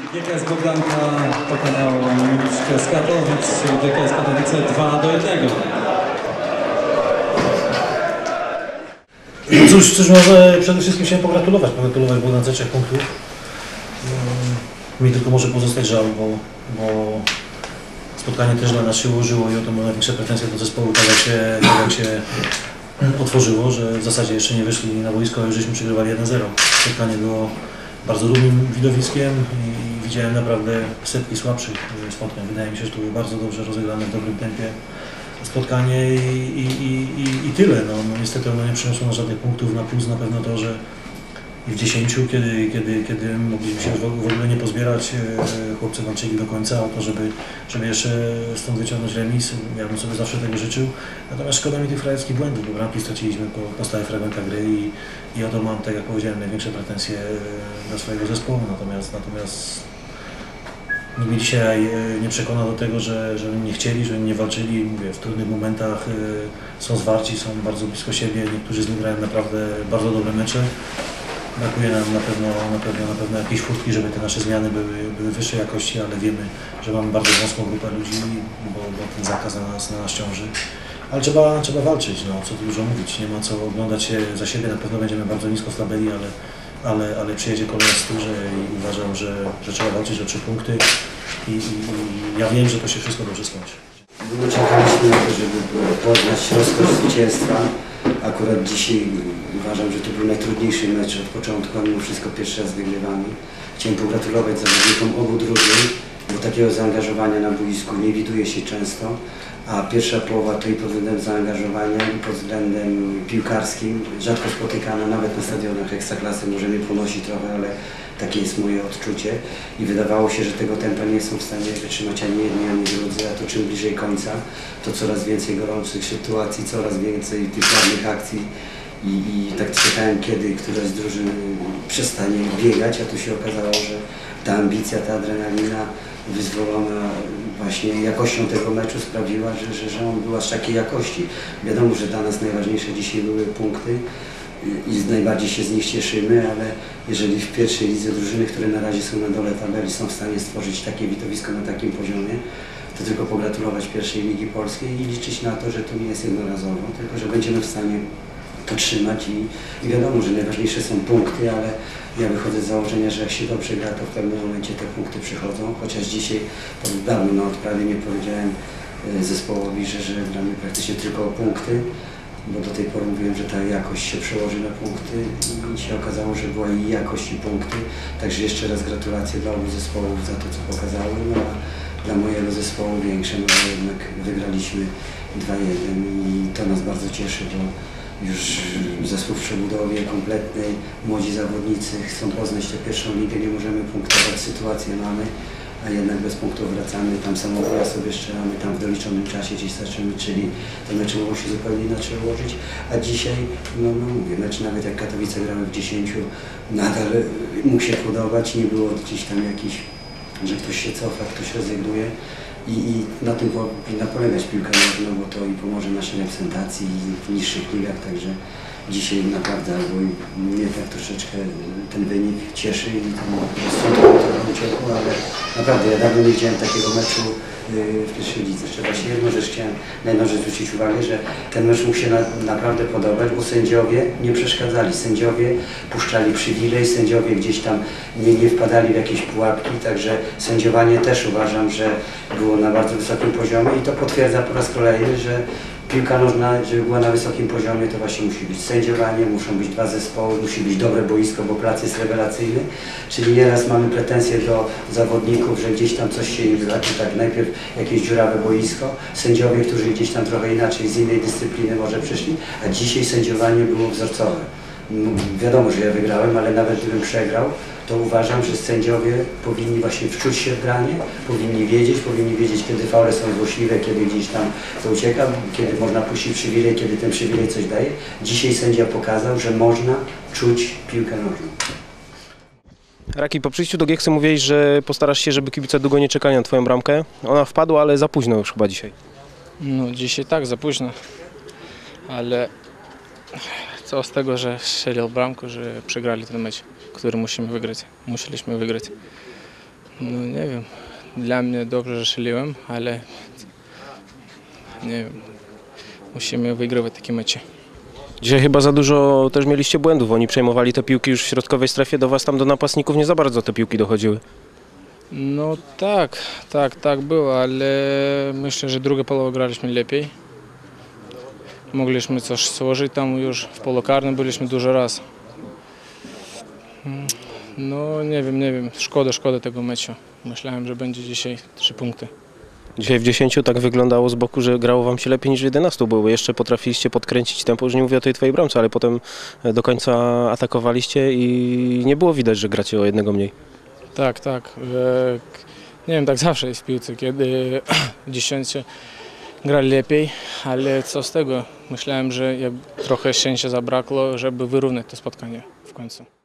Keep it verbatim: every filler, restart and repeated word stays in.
G K S Bogdanka pokonało G K S Katowice, G K S Katowice dwa do jednego. No cóż, cóż, może przede wszystkim chciałem pogratulować, pogratulować Bogdance trzech punktów. Mi tylko może pozostać żal, bo, bo spotkanie też dla nas się ułożyło i o to mam największe pretensje do zespołu, tak jak się, tak jak się otworzyło, że w zasadzie jeszcze nie wyszli na boisko, a już żeśmy przegrywali jeden zero. Spotkanie było bardzo równym widowiskiem i widziałem naprawdę setki słabszych spotkań. Wydaje mi się, że to było bardzo dobrze rozegrane w dobrym tempie spotkanie i, i, i, i, i tyle. No, no niestety ono nie przyniosło nam żadnych punktów. Na plus na pewno to, że w dziesięciu, kiedy, kiedy, kiedy mogliśmy się w ogóle nie pozbierać, chłopcy walczyli do końca o to, żeby, żeby jeszcze stąd wyciągnąć remis. Ja bym sobie zawsze tego życzył. Natomiast szkoda mi tych frajerskich błędów, bo bramki straciliśmy po, po stałych fragmentach gry i, i o to mam, tak jak powiedziałem, największe pretensje do swojego zespołu. Natomiast, natomiast nikt mnie dzisiaj nie przekona do tego, że, że nie chcieli, że nie walczyli. Mówię, w trudnych momentach są zwarci, są bardzo blisko siebie. Niektórzy z nich grają naprawdę bardzo dobre mecze. Brakuje nam na pewno, na pewno, na pewno jakiejś furtki, żeby te nasze zmiany były, były wyższej jakości, ale wiemy, że mamy bardzo wąską grupę ludzi, bo, bo ten zakaz na nas, na nas ciąży. Ale trzeba, trzeba walczyć, no, co tu dużo mówić, nie ma co oglądać się za siebie, na pewno będziemy bardzo nisko w tabeli, ale, ale, ale przyjedzie kolejna stórze i uważam, że, że trzeba walczyć o trzy punkty i, i, i ja wiem, że to się wszystko dobrze skończy. Długo czekaliśmy na to, żeby poznać rozkaz zwycięstwa. Akurat dzisiaj uważam, że to był najtrudniejszy mecz od początku, a mimo wszystko pierwszy raz wygrywamy. Chciałem pogratulować zawodnikom obu drużyn, bo takiego zaangażowania na boisku nie widuje się często, a pierwsza połowa to i pod względem zaangażowania, i pod względem piłkarskim rzadko spotykana, nawet na stadionach ekstraklasy może mnie ponosi trochę, ale takie jest moje odczucie i wydawało się, że tego tempa nie są w stanie wytrzymać ani jedni, ani drudzy, a to czym bliżej końca, to coraz więcej gorących sytuacji, coraz więcej tych ładnych akcji i, i tak czekałem, kiedy któraś z drużyn przestanie biegać, a tu się okazało, że ta ambicja, ta adrenalina wyzwolona właśnie jakością tego meczu sprawiła, że, że, że on był aż takiej jakości. Wiadomo, że dla nas najważniejsze dzisiaj były punkty i najbardziej się z nich cieszymy, ale jeżeli w pierwszej lidze drużyny, które na razie są na dole tabeli, są w stanie stworzyć takie widowisko na takim poziomie, to tylko pogratulować pierwszej Ligi Polskiej i liczyć na to, że to nie jest jednorazowo, tylko że będziemy w stanie to trzymać i, i wiadomo, że najważniejsze są punkty, ale ja wychodzę z założenia, że jak się dobrze gra, to w pewnym momencie te punkty przychodzą, chociaż dzisiaj od dawno na odprawie nie powiedziałem zespołowi, że, że gramy praktycznie tylko o punkty, bo do tej pory mówiłem, że ta jakość się przełoży na punkty i się okazało, że była i jakość, i punkty. Także jeszcze raz gratulacje dla obu zespołów za to, co pokazały, no a dla mojego zespołu większe, no bo jednak wygraliśmy dwa jeden i to nas bardzo cieszy, bo już zespół w przebudowie kompletnej, młodzi zawodnicy chcą poznać tę pierwszą ligę, nie możemy punktować, sytuację mamy, a jednak bez punktów wracamy, tam samobójstwo jeszcze mamy, tam w doliczonym czasie gdzieś zaczynamy, czyli te mecze mogą się zupełnie inaczej ułożyć, a dzisiaj, no, no mówię, mecz nawet jak Katowice grały w dziesięciu, nadal mógł się podobać, nie było gdzieś tam jakiś, że ktoś się cofa, ktoś rezygnuje i, i na tym powinna polegać piłka nożna, bo to i pomoże naszej reprezentacji w niższych ligach, także dzisiaj naprawdę, albo mnie tak troszeczkę ten wynik cieszy i ten rozsądek trochę uciekł, ale naprawdę ja dawno nie widziałem takiego meczu w pierwszej lidze. Jeszcze właśnie jedną rzecz chciałem na jedną rzecz zwrócić uwagę, że ten mecz mógł się na, naprawdę podobać, bo sędziowie nie przeszkadzali. Sędziowie puszczali przywilej, sędziowie gdzieś tam nie, nie wpadali w jakieś pułapki, także sędziowanie też uważam, że było na bardzo wysokim poziomie i to potwierdza po raz kolejny, że piłka nożna, żeby była na wysokim poziomie, to właśnie musi być sędziowanie, muszą być dwa zespoły, musi być dobre boisko, bo plac jest rewelacyjny. Czyli nieraz mamy pretensje do zawodników, że gdzieś tam coś się nie wydarzy, tak najpierw jakieś dziurawe boisko, sędziowie, którzy gdzieś tam trochę inaczej, z innej dyscypliny może przyszli, a dzisiaj sędziowanie było wzorcowe. Wiadomo, że ja wygrałem, ale nawet gdybym przegrał, to uważam, że sędziowie powinni właśnie wczuć się w granie, powinni wiedzieć, powinni wiedzieć, kiedy faule są złośliwe, kiedy gdzieś tam to ucieka, kiedy można puścić przywilej, kiedy ten przywilej coś daje. Dzisiaj sędzia pokazał, że można czuć piłkę nożną. Raki, po przyjściu do Gieksy mówiłeś, że postarasz się, żeby kibice długo nie czekali na twoją bramkę. Ona wpadła, ale za późno już chyba dzisiaj. No dzisiaj tak, za późno. Ale co z tego, że strzelił bramkę, że przegrali ten mecz, który musimy wygrać. Musieliśmy wygrać. No nie wiem, dla mnie dobrze, że strzeliłem, ale nie wiem, musimy wygrywać takie mecze. Dzisiaj chyba za dużo też mieliście błędów. Oni przejmowali te piłki już w środkowej strefie, do was tam do napastników nie za bardzo te piłki dochodziły. No tak, tak, tak było, ale myślę, że druga połowa graliśmy lepiej. Mogliśmy coś złożyć tam już, w polu karnym byliśmy dużo raz. No nie wiem, nie wiem, szkoda, szkoda tego meczu. Myślałem, że będzie dzisiaj trzy punkty. Dzisiaj w dziesięciu tak wyglądało z boku, że grało wam się lepiej niż w jedenastu, bo jeszcze potrafiliście podkręcić tempo, już nie mówię o tej twojej bramce, ale potem do końca atakowaliście i nie było widać, że gracie o jednego mniej. Tak, tak. E, Nie wiem, tak zawsze jest w piłce, kiedy dziesięciu grali lepiej, ale co z tego? Myślałem, że trochę szczęścia zabrakło, żeby wyrównać to spotkanie w końcu.